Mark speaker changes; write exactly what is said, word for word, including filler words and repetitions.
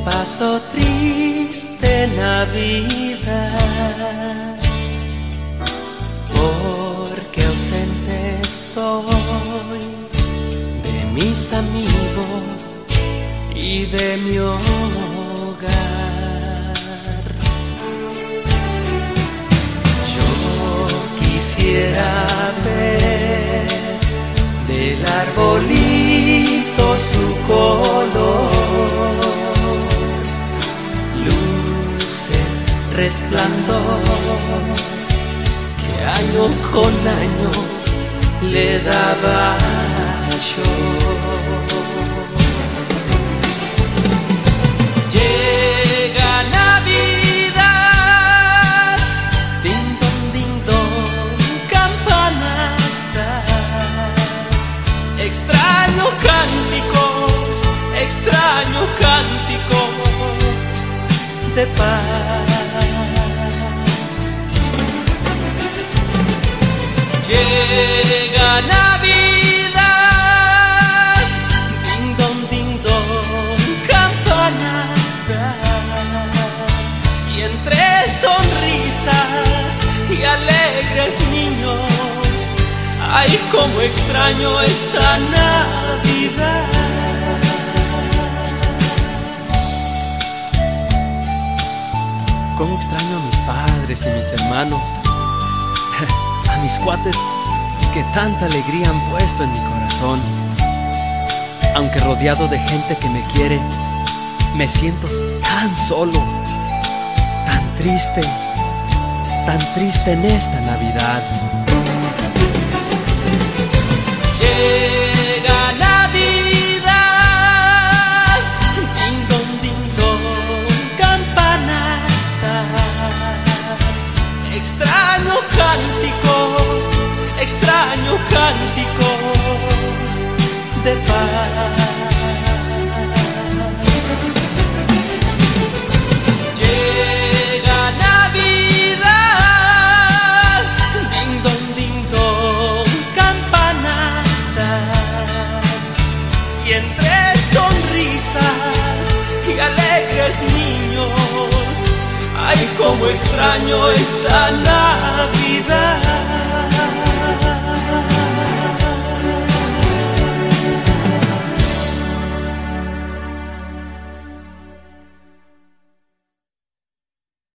Speaker 1: paso triste Navidad, porque ausente estoy de mis amigos y de mi hogar. Yo quisiera ver del arbolito su color, luces, resplandor, que año con año le daba yo. Llega Navidad, ding dong, ding dong, campanas dan. Extraño cánticos, extraño cánticos de paz. Llega Navidad, ding dong, ding dong, campanas dan. Y entre sonrisas y alegres niños, ay, cómo extraño esta Navidad.
Speaker 2: Cómo extraño a mis padres y mis hermanos, a mis cuates que tanta alegría han puesto en mi corazón. Aunque rodeado de gente que me quiere, me siento tan solo, tan triste, tan triste en esta Navidad.
Speaker 1: Llega Navidad, ding dong, ding dong, campanas dan. Extraño cánticos, extraño cánticos de paz. Llega Navidad, ding dong, ding dong, campanas dan. Y entre sonrisas y alegres niños, ay, cómo extraño esta Navidad.